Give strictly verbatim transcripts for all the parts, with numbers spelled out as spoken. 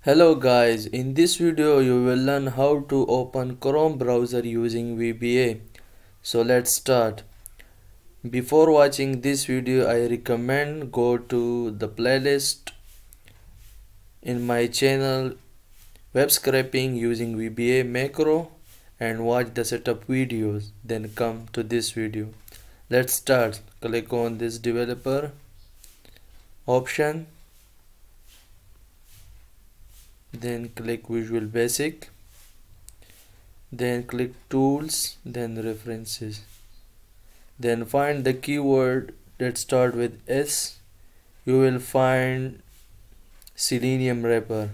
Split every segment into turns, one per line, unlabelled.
Hello guys, in this video you will learn how to open Chrome browser using V B A. So let's start. Before watching this video, I recommend go to the playlist in my channel web scraping using V B A macro and watch the setup videos, then come to this video. Let's start. Click on this developer option, then click Visual Basic, then click Tools, then References, then find the keyword that start with S. You will find Selenium wrapper.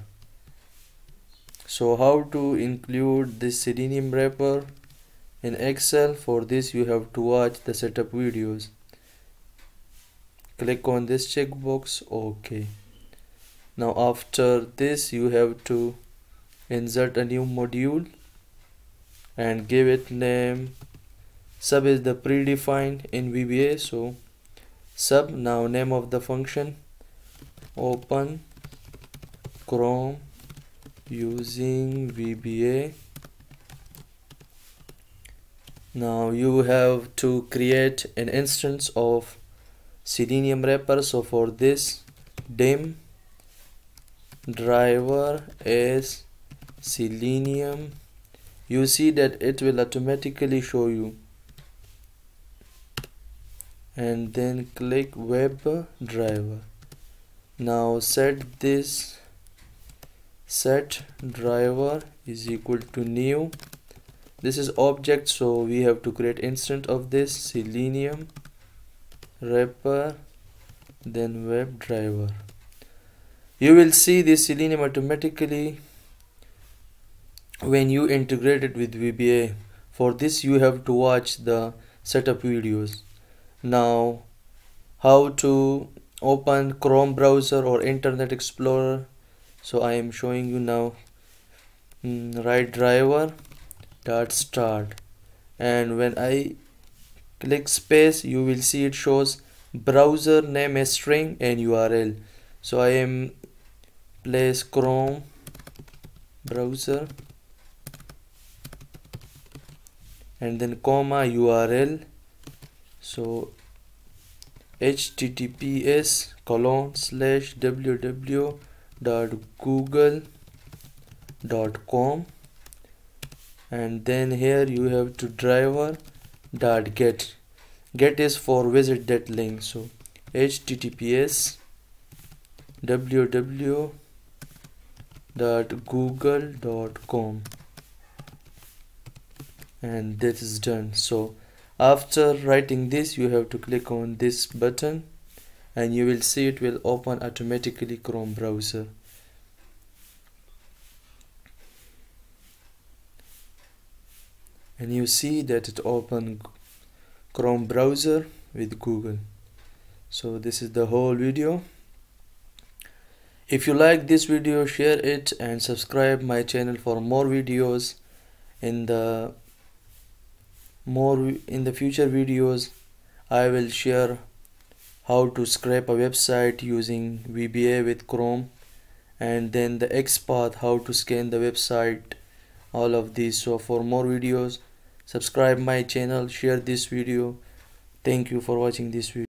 So how to include this Selenium wrapper in Excel? For this you have to watch the setup videos. Click on this checkbox. OK. Now after this you have to insert a new module and give it name. Sub is the predefined in V B A, so sub. Now name of the function, open Chrome using V B A. Now you have to create an instance of Selenium wrapper. So for this, dim driver is Selenium. You see that it will automatically show you, and then click web driver. Now set this set driver is equal to new. This is object, so we have to create instance of this Selenium wrapper, then web driver. You will see this Selenium automatically when you integrate it with V B A. For this you have to watch the setup videos. Now how to open Chrome browser or Internet Explorer? So I am showing you now. Mm, write driver dot start, and when I click space you will see it shows browser name as string and U R L. So I am place Chrome browser and then comma U R L. So H T T P S colon slash www dot google dot com, and then here you have to driver dot get. Get is for visit that link. So H T T P S www dot google dot com, and that is done. So after writing this you have to click on this button and you will see it will open automatically Chrome browser. And you see that it opened Chrome browser with Google. So this is the whole video. If you like this video, share it and subscribe my channel for more videos. In the more in the future videos I will share how to scrape a website using V B A with Chrome, and then the XPath, how to scan the website, all of these. So for more videos, subscribe my channel, share this video. Thank you for watching this video.